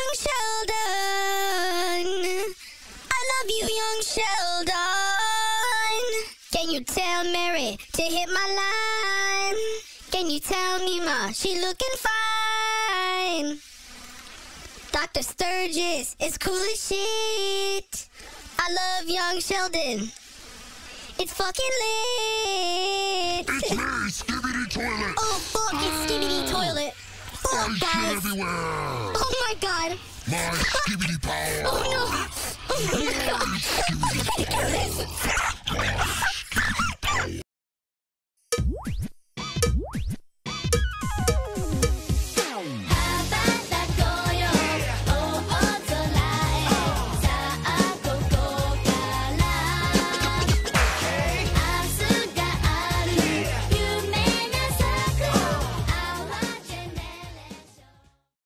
young Sheldon. I love you, young Sheldon. Can you tell Mary to hit my line? Can you tell me Ma she looking fine? Dr. Sturgis is cool as shit. I love young Sheldon. It's fucking lit. It's me, Skibidi Toilet. Oh fuck, it's Skibidi Toilet. Fuck, guys. Everywhere. Oh my god. My Skibidi power. Oh no. Oh my god. Skibidi power.